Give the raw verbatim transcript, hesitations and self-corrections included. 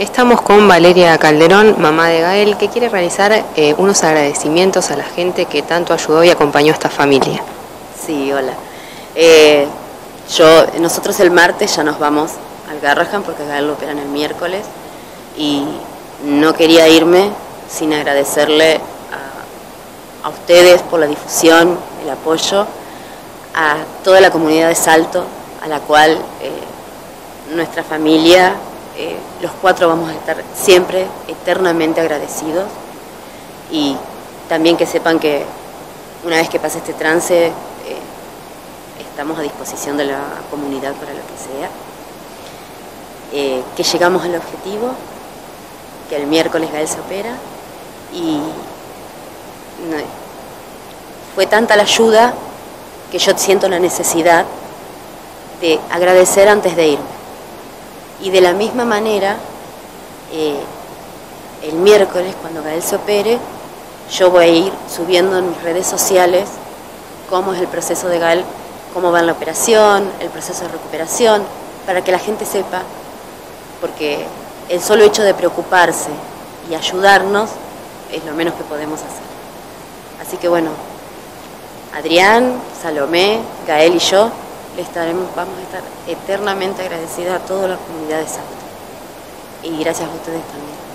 Estamos con Valeria Calderón, mamá de Gael, que quiere realizar eh, unos agradecimientos a la gente que tanto ayudó y acompañó a esta familia. Sí, hola. Eh, yo, nosotros el martes ya nos vamos al Garrahan porque Gael lo operan el miércoles y no quería irme sin agradecerle a, a ustedes por la difusión, el apoyo, a toda la comunidad de Salto, a la cual eh, nuestra familia, eh, los cuatro vamos a estar siempre eternamente agradecidos, y también que sepan que una vez que pase este trance eh, estamos a disposición de la comunidad para lo que sea, eh, que llegamos al objetivo, que el miércoles Gael se opera, y no, fue tanta la ayuda que yo siento la necesidad de agradecer antes de irme. Y de la misma manera, eh, el miércoles, cuando Gael se opere, yo voy a ir subiendo en mis redes sociales cómo es el proceso de Gael, cómo va en la operación, el proceso de recuperación, para que la gente sepa, porque el solo hecho de preocuparse y ayudarnos es lo menos que podemos hacer. Así que bueno, Adrián, Salomé, Gael y yo le estaremos, vamos a estar eternamente agradecidos a toda la comunidad de Salto. Y gracias a ustedes también.